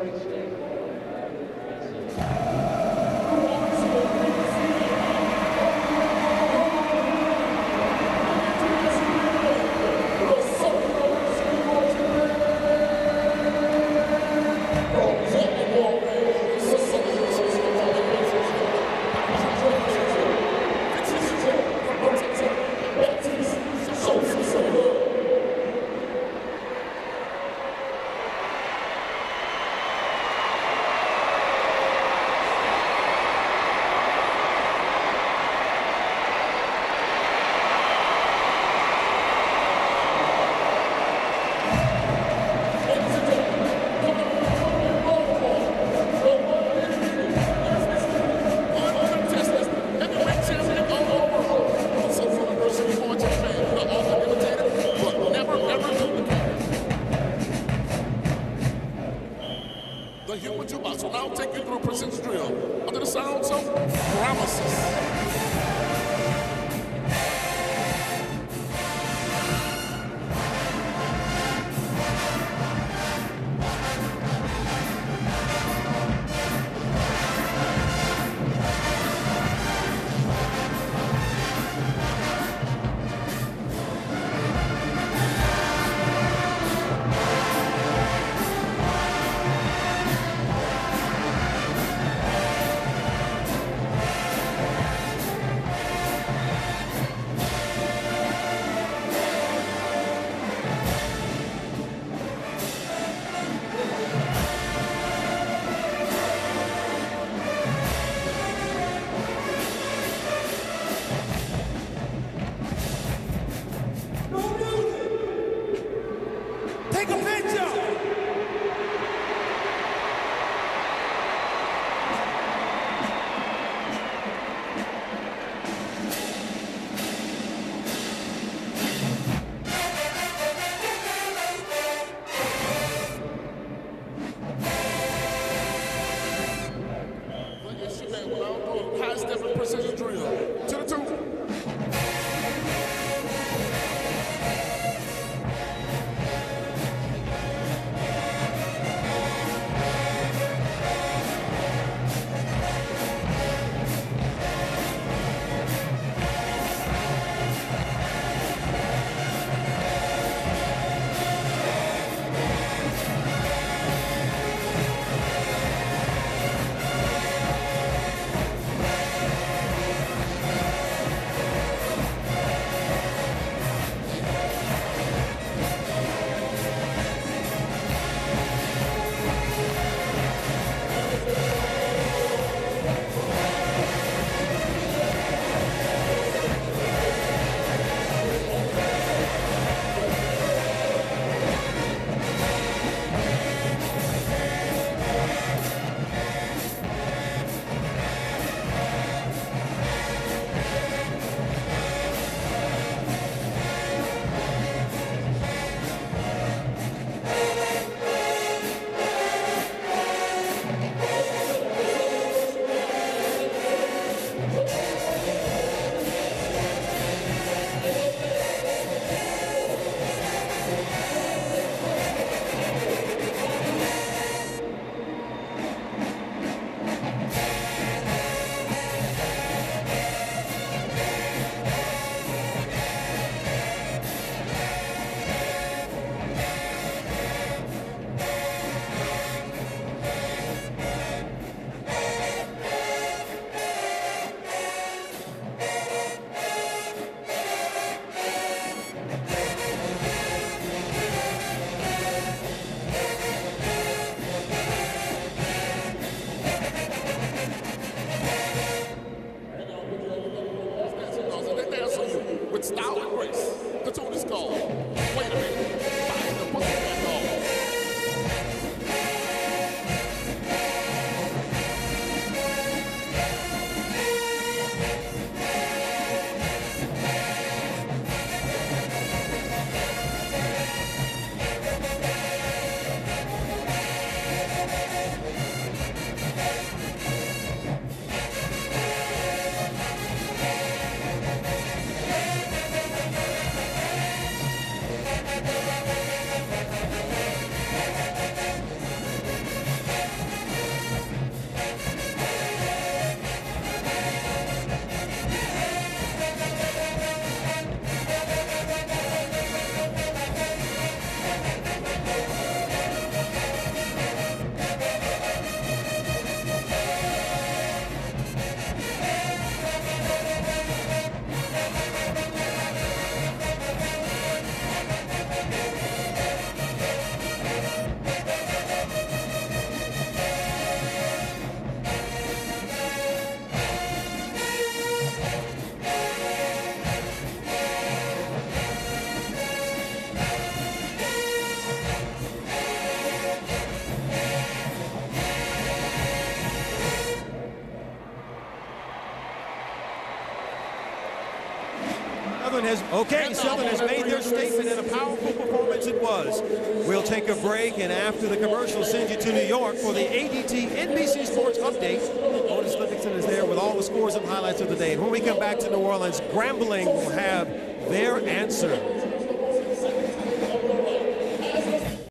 The human JukeBox will now take you through a precision drill under the sounds of promises. Take a picture! High-stepping precision drill. To the two. Southern has made their statement, and a powerful performance it was. We'll take a break, and after the commercial, send you to New York for the ADT NBC Sports Update. Otis Livingston is there with all the scores and highlights of the day. And when we come back to New Orleans, Grambling will have their answer.